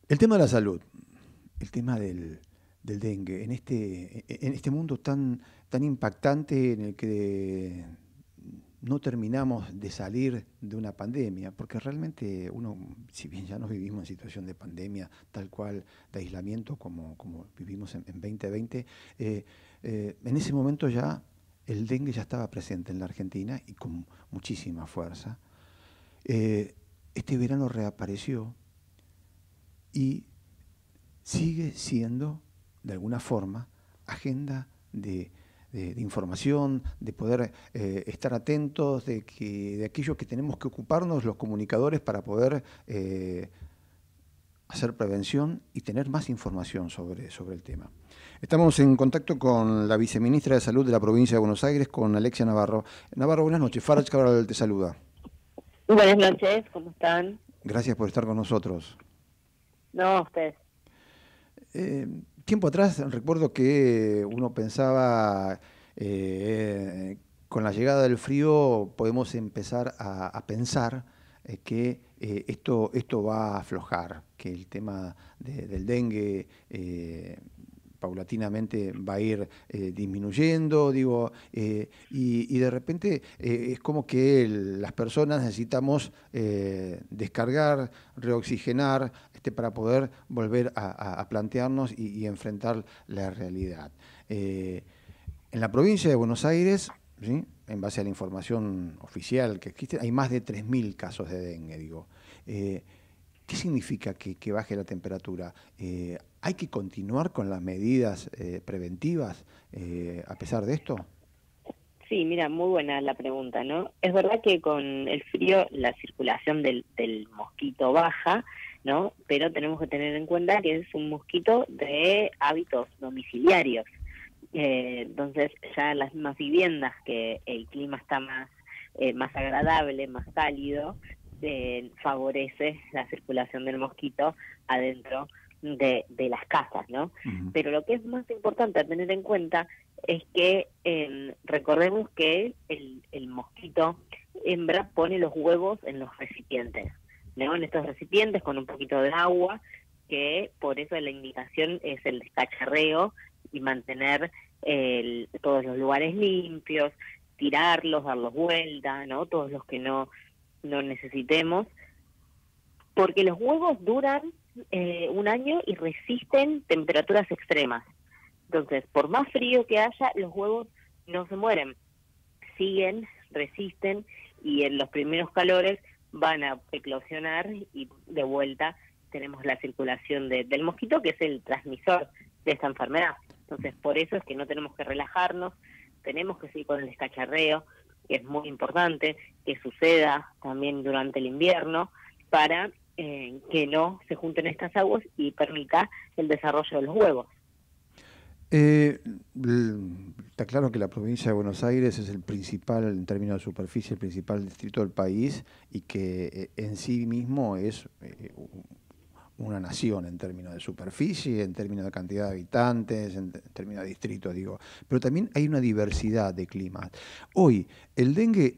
El tema de la salud, el tema del dengue, en este mundo tan impactante en el que no terminamos de salir de una pandemia, porque realmente uno, si bien ya no vivimos en situación de pandemia tal cual, de aislamiento como vivimos en 2020, en ese momento ya el dengue ya estaba presente en la Argentina y con muchísima fuerza. Eh, este verano reapareció y sigue siendo, de alguna forma, agenda de información, de poder estar atentos, de aquello que tenemos que ocuparnos los comunicadores para poder hacer prevención y tener más información sobre el tema. Estamos en contacto con la viceministra de Salud de la provincia de Buenos Aires, con Alexia Navarro. Navarro, buenas noches. Farage Cabral te saluda. Buenas noches, ¿cómo están? Gracias por estar con nosotros. No, ustedes. Eh, Tiempo atrás recuerdo que uno pensaba, con la llegada del frío podemos empezar a pensar que esto va a aflojar, que el tema del dengue paulatinamente va a ir disminuyendo, digo, y de repente es como que las personas necesitamos descargar, reoxigenar, para poder volver a plantearnos y enfrentar la realidad. En la provincia de Buenos Aires, ¿sí?, en base a la información oficial que existe, hay más de 3.000 casos de dengue, digo. Eh, ¿Qué significa que baje la temperatura? ¿Hay que continuar con las medidas preventivas a pesar de esto? Sí, mira, muy buena la pregunta, ¿no? Es verdad que con el frío la circulación del mosquito baja, ¿no? Pero tenemos que tener en cuenta que es un mosquito de hábitos domiciliarios. Entonces, ya las mismas viviendas que el clima está más agradable, más cálido, favorece la circulación del mosquito adentro de las casas, ¿no? Ujú. Pero lo que es más importante a tener en cuenta es que recordemos que el mosquito hembra pone los huevos en los recipientes, ¿no? En estos recipientes con un poquito de agua, que por eso la indicación es el descacharreo y mantener todos los lugares limpios, tirarlos, darlos vuelta, ¿no? Todos los que no necesitemos, porque los huevos duran un año y resisten temperaturas extremas. Entonces, por más frío que haya, los huevos no se mueren, siguen, resisten y en los primeros calores van a eclosionar y de vuelta tenemos la circulación del mosquito, que es el transmisor de esta enfermedad. Entonces, por eso es que no tenemos que relajarnos, tenemos que seguir con el descacharreo, que es muy importante que suceda también durante el invierno para que no se junten estas aguas y permita el desarrollo de los huevos. Eh, Está claro que la provincia de Buenos Aires es el principal, en términos de superficie, el principal distrito del país y que en sí mismo es una nación en términos de superficie, en términos de cantidad de habitantes, en términos de distritos, digo. Pero también hay una diversidad de climas. Hoy, ¿el dengue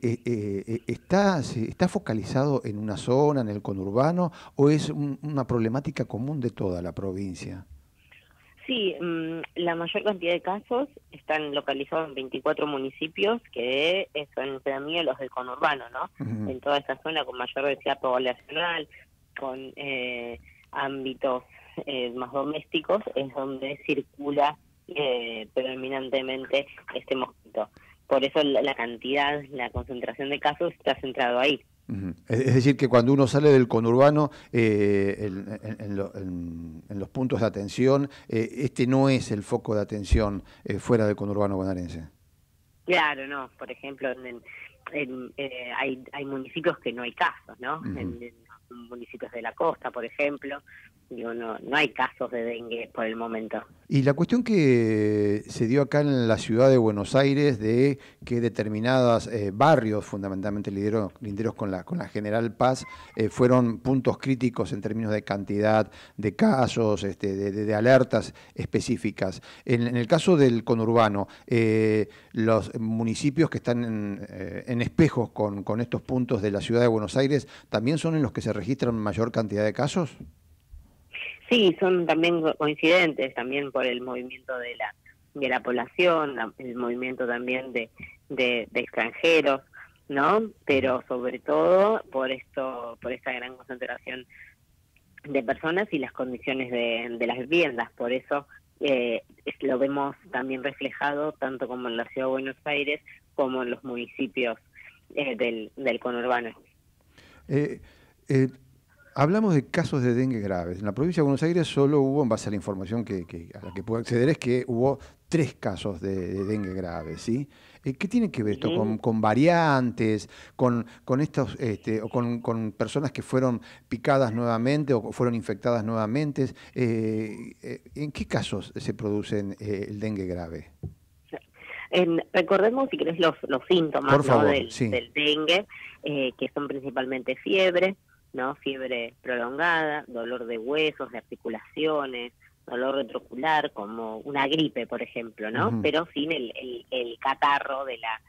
está focalizado en una zona, en el conurbano, o es una problemática común de toda la provincia? Sí, la mayor cantidad de casos están localizados en 24 municipios que son para mí los del conurbano, ¿no? Ujú. En toda esta zona con mayor densidad poblacional, con ámbitos más domésticos, es donde circula predominantemente este mosquito. Por eso la cantidad, la concentración de casos está centrado ahí. Ujú. Es decir, que cuando uno sale del conurbano, en los puntos de atención, este no es el foco de atención fuera del conurbano bonaerense. Claro, no. Por ejemplo, hay municipios que no hay casos, ¿no? Ujú. En municipios de la costa, por ejemplo, digo, no hay casos de dengue por el momento. Y la cuestión que se dio acá en la ciudad de Buenos Aires de que determinados barrios, fundamentalmente linderos con la General Paz, fueron puntos críticos en términos de cantidad de casos, de alertas específicas. En el caso del conurbano, los municipios que están en espejos con estos puntos de la ciudad de Buenos Aires, ¿también son en los que se registran mayor cantidad de casos? Sí, son también coincidentes, también por el movimiento de la población, el movimiento también de extranjeros, ¿no? Pero sobre todo por esta gran concentración de personas y las condiciones de las viviendas. Por eso lo vemos también reflejado tanto como en la ciudad de Buenos Aires como en los municipios del conurbano. Eh, eh, Hablamos de casos de dengue graves. En la provincia de Buenos Aires solo hubo, en base a la información a la que puedo acceder, es que hubo 3 casos de dengue graves, ¿sí? ¿Qué tiene que ver esto con variantes, con estos, o con personas que fueron picadas nuevamente o fueron infectadas nuevamente? ¿En qué casos se producen el dengue grave? Recordemos, si querés, los síntomas, Por ¿no? favor, sí. del dengue, que son principalmente fiebre, ¿no? Fiebre prolongada, dolor de huesos, de articulaciones, dolor retrocular, como una gripe, por ejemplo, ¿no? Ujú. Pero sin el catarro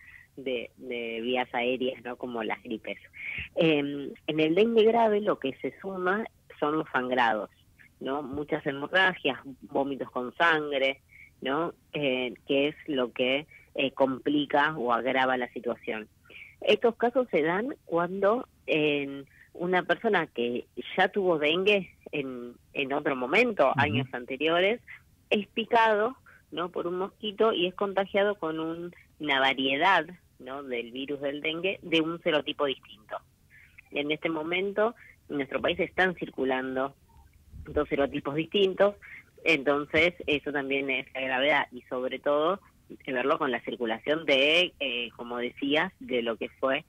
de vías aéreas, ¿no? Como las gripes. En el dengue grave lo que se suma son los sangrados, ¿no? Muchas hemorragias, vómitos con sangre, ¿no? Que es lo que complica o agrava la situación. Estos casos se dan cuando una persona que ya tuvo dengue en otro momento, Ujú. años anteriores, es picado, ¿no? Por un mosquito y es contagiado con una variedad, ¿no? Del virus del dengue de un serotipo distinto. En este momento en nuestro país están circulando 2 serotipos distintos, entonces eso también es la gravedad y sobre todo verlo con la circulación como decías, de lo que fue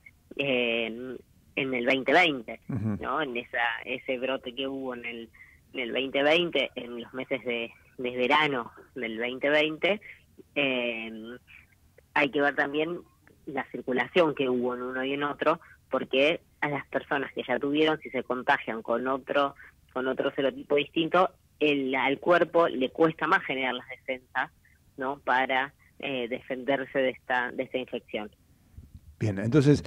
en el 2020, Ujú. ¿no? En ese brote que hubo en el 2020, en los meses de verano del 2020, hay que ver también la circulación que hubo en uno y en otro, porque a las personas que ya tuvieron, si se contagian con otro serotipo distinto, al cuerpo le cuesta más generar las defensas, ¿no? Para defenderse de esta infección. Bien, entonces,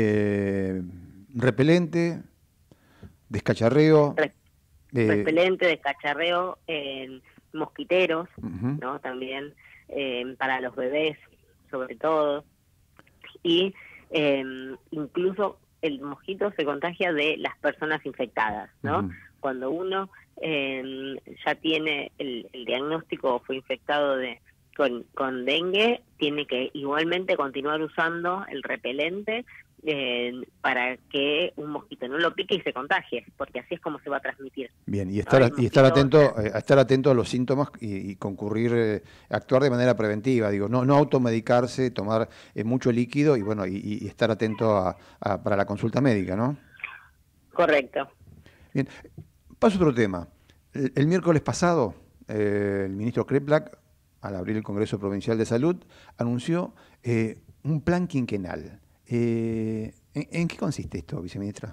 repelente, descacharreo. Re- eh, Repelente, descacharreo, mosquiteros, Ujú. ¿no? También para los bebés, sobre todo. Y incluso el mosquito se contagia de las personas infectadas, ¿no? Ujú. Cuando uno ya tiene el diagnóstico o fue infectado con dengue, tiene que igualmente continuar usando el repelente para que un mosquito no lo pique y se contagie, porque así es como se va a transmitir, Bien, ¿no? El y estar mosquito atento, a estar atento a los síntomas y concurrir, actuar de manera preventiva, digo, no automedicarse, tomar mucho líquido y bueno, y estar atento para la consulta médica, ¿no? correcto. Bien, paso a otro tema. El miércoles pasado, el ministro Kreplak, al abrir el Congreso Provincial de Salud, anunció un plan quinquenal. ¿En qué consiste esto, viceministra?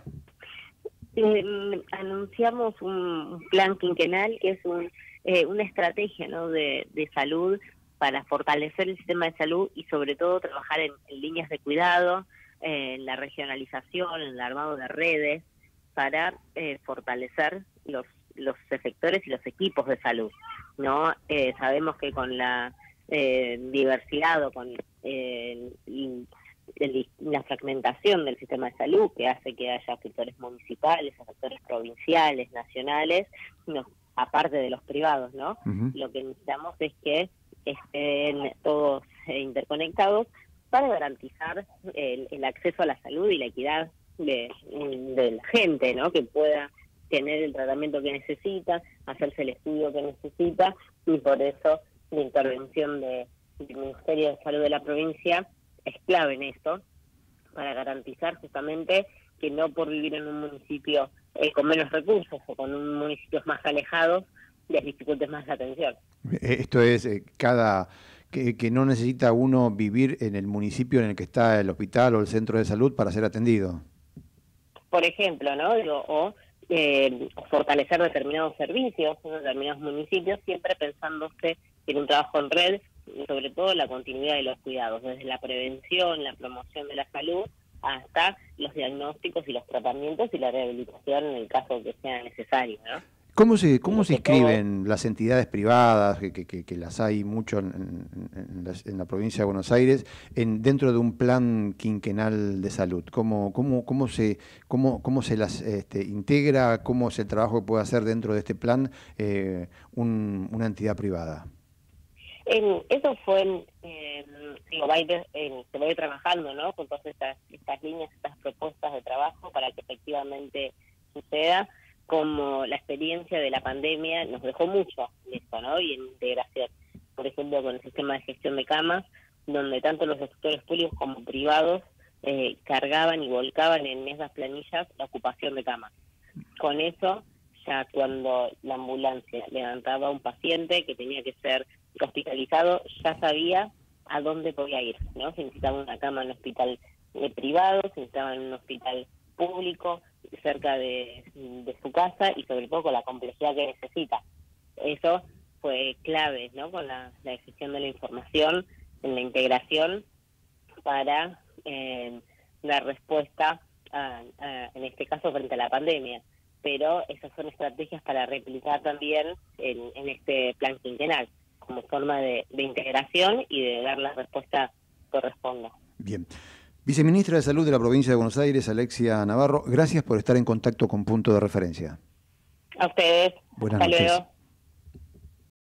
Anunciamos un plan quinquenal que es una estrategia, ¿no? de salud para fortalecer el sistema de salud y sobre todo trabajar en líneas de cuidado, en la regionalización, en el armado de redes, para fortalecer los efectores y los equipos de salud, ¿no? Sabemos que con la diversidad o con la fragmentación del sistema de salud, que hace que haya sectores municipales, sectores provinciales, nacionales, aparte de los privados, ¿no? Ujú. Lo que necesitamos es que estén todos interconectados para garantizar el acceso a la salud y la equidad de la gente, ¿no? Que pueda tener el tratamiento que necesita, hacerse el estudio que necesita, y por eso la intervención del Ministerio de Salud de la provincia es clave en esto, para garantizar justamente que no por vivir en un municipio con menos recursos o con municipios más alejados les dificultes más la atención. Esto es que no necesita uno vivir en el municipio en el que está el hospital o el centro de salud para ser atendido. Por ejemplo, ¿no? O fortalecer determinados servicios en determinados municipios, siempre pensándose en un trabajo en red y sobre todo la continuidad de los cuidados, desde la prevención, la promoción de la salud, hasta los diagnósticos y los tratamientos y la rehabilitación en el caso que sea necesario, ¿no? ¿Cómo se inscriben las entidades privadas, que las hay mucho en la provincia de Buenos Aires, dentro de un plan quinquenal de salud? ¿Cómo se las integra? ¿Cómo es el trabajo que puede hacer dentro de este plan una entidad privada? Eso fue, digo, se va a ir trabajando, ¿no? Con todas estas líneas, estas propuestas de trabajo para que efectivamente suceda, como la experiencia de la pandemia nos dejó mucho en esto, ¿no? Y en integración, por ejemplo, con el sistema de gestión de camas, donde tanto los sectores públicos como privados cargaban y volcaban en esas planillas la ocupación de camas. Con eso, ya cuando la ambulancia levantaba a un paciente que tenía que ser hospitalizado, ya sabía a dónde podía ir, ¿no? Si necesitaba una cama en un hospital privado, si necesitaba en un hospital público, cerca de su casa, y sobre todo con la complejidad que necesita. Eso fue clave, ¿no? Con la gestión de la información, en la integración, para dar respuesta, en este caso, frente a la pandemia. Pero esas son estrategias para replicar también en este plan quinquenal, como forma de integración y de dar la respuesta que corresponda. Bien. Viceministra de Salud de la Provincia de Buenos Aires, Alexia Navarro, gracias por estar en contacto con Punto de Referencia. A ustedes. Buenas Hasta noches. luego.